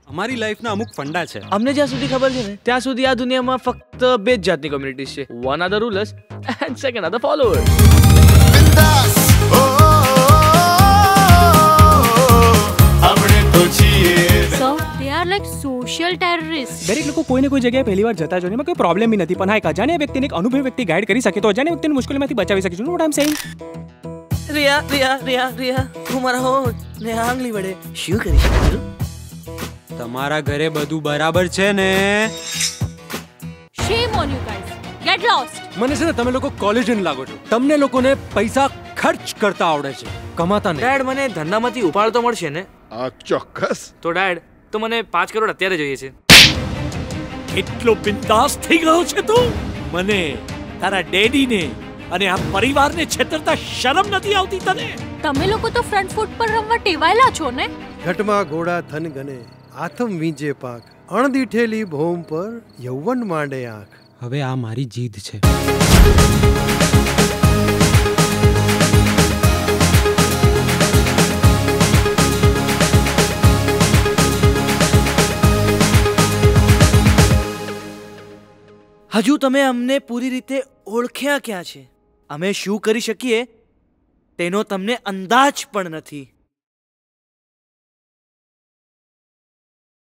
અમારી લાઈફના અમુક ફંડા છે. અમને જ્યાં સુધી ખબર છે ને ત્યાં સુધી આ દુનિયામાં ફક્ત બે જ જાતની કોમ્યુનિટીઝ છે. One are the rulers and second are the followers. બિંદાસ આપણે તો છીએ. So they are like social terrorists. દરેક લોકો કોઈને કોઈ જગ્યાએ પહેલી વાર જતા જોઈને કોઈ પ્રોબ્લેમ બી નથી, પણ હા એક અજાણ્યા વ્યક્તિને એક અનુભવી વ્યક્તિ ગાઈડ કરી શકે તો અજાણ્યા વ્યક્તિને મુશ્કેલીમાંથી બચાવી શકે છે. No what I am saying. Riya Riya Riya Riya તું મારા હોઠ ને આંગળી વડે શું કરી શકું છું? તમારા ઘરે બધું બરાબર છે ને? Shame on you guys. Get lost. મને છે ને તમે લોકો કોલેજિયન લાગો છો. તમને લોકોને પૈસા ખર્ચ કરતા આવડે છે, કમાતા નહીં. ડેડ મને ધંધામાંથી ઉપાડ તો મળશે ને? આ ચોક્કસ. તો ડેડ તો મને 5 કરોડ અત્યારે જોઈએ છે. કેટલો બિંદાસ થઈ ગયો છે તું. મને તારા ડેડીને અને આ પરિવારને છેતરતા શરમ નથી આવતી તને? તમે લોકો તો ફ્રન્ટ ફૂટ પર રમવા ટેવાયેલા છો ને? ઘટમાં ઘોડા થન ગને, આથમ વીંજે પાક, અણદીઠેલી ભોમ પર યૌવન માંડે આંખ. હવે આ મારી જીદ છે. હજુ તમે અમને પૂરી રીતે ઓળખ્યા ક્યાં છે? અમે શું કરી શકીએ તેનો તમને અંદાજ પણ નથી.